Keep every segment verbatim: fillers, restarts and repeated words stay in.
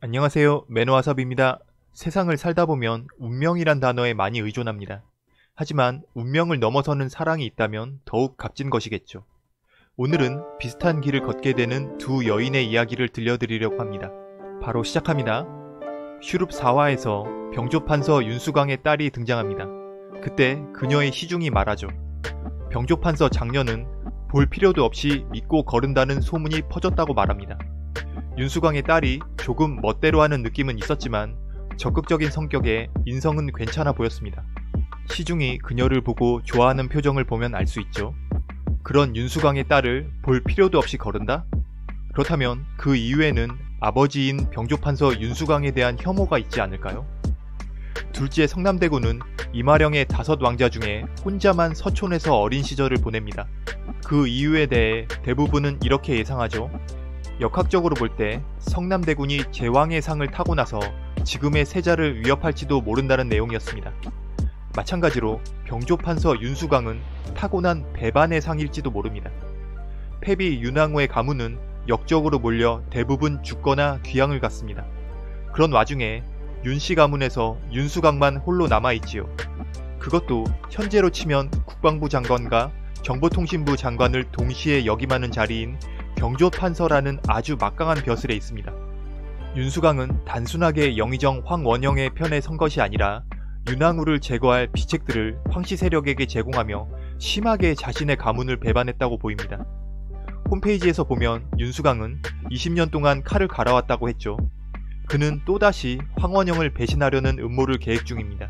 안녕하세요. 매너와섭입니다. 세상을 살다 보면 운명이란 단어에 많이 의존합니다. 하지만 운명을 넘어서는 사랑이 있다면 더욱 값진 것이겠죠. 오늘은 비슷한 길을 걷게 되는 두 여인의 이야기를 들려드리려고 합니다. 바로 시작합니다. 슈룹 사 화에서 병조판서 윤수광의 딸이 등장합니다. 그때 그녀의 시중이 말하죠. 병조판서 장녀는 볼 필요도 없이 믿고 거른다는 소문이 퍼졌다고 말합니다. 윤수광의 딸이 조금 멋대로 하는 느낌은 있었지만 적극적인 성격에 인성은 괜찮아 보였습니다. 시중이 그녀를 보고 좋아하는 표정을 보면 알 수 있죠. 그런 윤수광의 딸을 볼 필요도 없이 거른다? 그렇다면 그 이유에는 아버지인 병조판서 윤수광에 대한 혐오가 있지 않을까요? 둘째 성남대군은 이마령의 다섯 왕자 중에 혼자만 서촌에서 어린 시절을 보냅니다. 그 이유에 대해 대부분은 이렇게 예상하죠. 역학적으로 볼 때 성남대군이 제왕의 상을 타고 나서 지금의 세자를 위협할지도 모른다는 내용이었습니다. 마찬가지로 병조판서 윤수광은 타고난 배반의 상일지도 모릅니다. 패비 윤왕후의 가문은 역적으로 몰려 대부분 죽거나 귀양을 갔습니다. 그런 와중에 윤씨 가문에서 윤수광만 홀로 남아있지요. 그것도 현재로 치면 국방부 장관과 정보통신부 장관을 동시에 역임하는 자리인 병조판서라는 아주 막강한 벼슬에 있습니다. 윤수광은 단순하게 영의정 황원영의 편에 선 것이 아니라 윤왕후를 제거할 비책들을 황씨 세력에게 제공하며 심하게 자신의 가문을 배반했다고 보입니다. 홈페이지에서 보면 윤수광은 이십 년 동안 칼을 갈아왔다고 했죠. 그는 또다시 황원영을 배신하려는 음모를 계획 중입니다.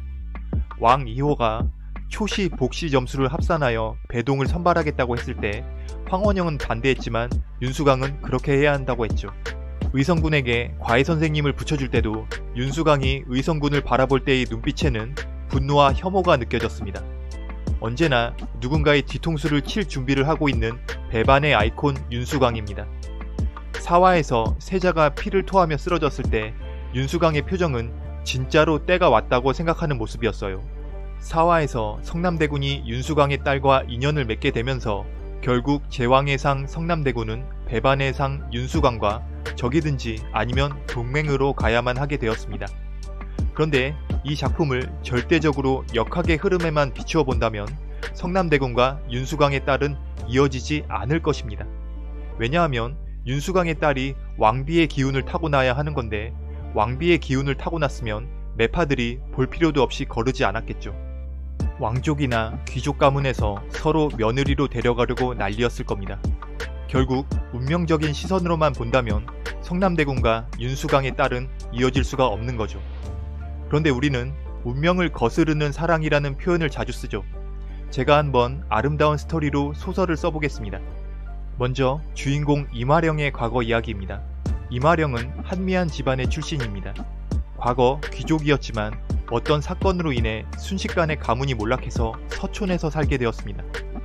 왕 이 호가 초시 복시 점수를 합산하여 배동을 선발하겠다고 했을 때 황원영은 반대했지만 윤수광은 그렇게 해야 한다고 했죠. 의성군에게 과외 선생님을 붙여줄 때도 윤수광이 의성군을 바라볼 때의 눈빛에는 분노와 혐오가 느껴졌습니다. 언제나 누군가의 뒤통수를 칠 준비를 하고 있는 배반의 아이콘 윤수광입니다. 사 화에서 세자가 피를 토하며 쓰러졌을 때 윤수광의 표정은 진짜로 때가 왔다고 생각하는 모습이었어요. 사 화에서 성남대군이 윤수광의 딸과 인연을 맺게 되면서 결국 제왕의 상 성남대군은 배반의 상 윤수광과 적이든지 아니면 동맹으로 가야만 하게 되었습니다. 그런데 이 작품을 절대적으로 역학의 흐름에만 비추어 본다면 성남대군과 윤수광의 딸은 이어지지 않을 것입니다. 왜냐하면 윤수광의 딸이 왕비의 기운을 타고나야 하는 건데 왕비의 기운을 타고났으면 매파들이 볼 필요도 없이 거르지 않았겠죠. 왕족이나 귀족 가문에서 서로 며느리로 데려가려고 난리였을 겁니다. 결국 운명적인 시선으로만 본다면 성남대군과 윤수광의 딸은 이어질 수가 없는 거죠. 그런데 우리는 운명을 거스르는 사랑이라는 표현을 자주 쓰죠. 제가 한번 아름다운 스토리로 소설을 써보겠습니다. 먼저 주인공 이마령의 과거 이야기입니다. 이마령은 한미한 집안의 출신입니다. 과거 귀족이었지만 어떤 사건으로 인해 순식간에 가문이 몰락해서 서촌에서 살게 되었습니다.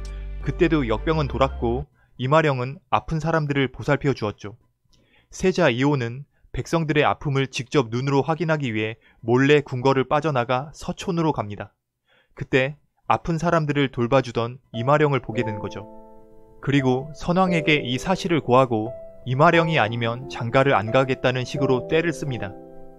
그때도 역병은 돌았고 이마령은 아픈 사람들을 보살펴 주었죠. 세자 이 호는 백성들의 아픔을 직접 눈으로 확인하기 위해 몰래 궁궐을 빠져나가 서촌으로 갑니다. 그때 아픈 사람들을 돌봐주던 이마령을 보게 된 거죠. 그리고 선왕에게 이 사실을 고하고 이마령이 아니면 장가를 안 가겠다는 식으로 떼를 씁니다.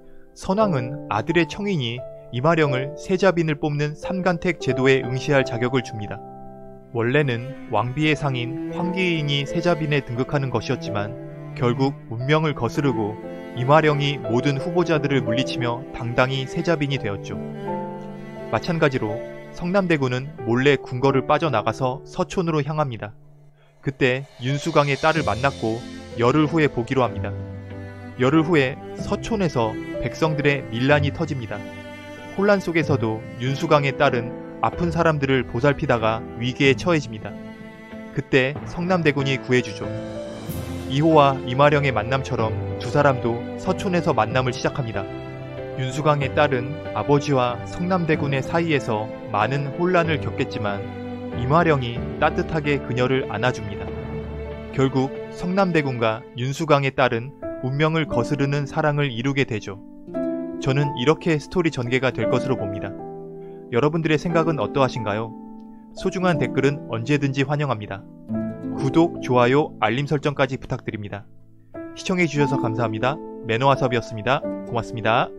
선왕은 아들의 청인이 이마령을 세자빈을 뽑는 삼간택 제도에 응시할 자격을 줍니다. 원래는 왕비의 상인 황기인이 세자빈에 등극하는 것이었지만 결국 운명을 거스르고 이마령이 모든 후보자들을 물리치며 당당히 세자빈이 되었죠. 마찬가지로 성남대군은 몰래 궁궐을 빠져나가서 서촌으로 향합니다. 그때 윤수광의 딸을 만났고 열흘 후에 보기로 합니다. 열흘 후에 서촌에서 백성들의 밀란이 터집니다. 혼란 속에서도 윤수광의 딸은 아픈 사람들을 보살피다가 위기에 처해집니다. 그때 성남대군이 구해주죠. 이 호와 이마령의 만남처럼 두 사람도 서촌에서 만남을 시작합니다. 윤수광의 딸은 아버지와 성남대군의 사이에서 많은 혼란을 겪겠지만 이마령이 따뜻하게 그녀를 안아줍니다. 결국 성남대군과 윤수광의 딸은 운명을 거스르는 사랑을 이루게 되죠. 저는 이렇게 스토리 전개가 될 것으로 봅니다. 여러분들의 생각은 어떠하신가요? 소중한 댓글은 언제든지 환영합니다. 구독, 좋아요, 알림 설정까지 부탁드립니다. 시청해주셔서 감사합니다. 매너와섭이었습니다. 고맙습니다.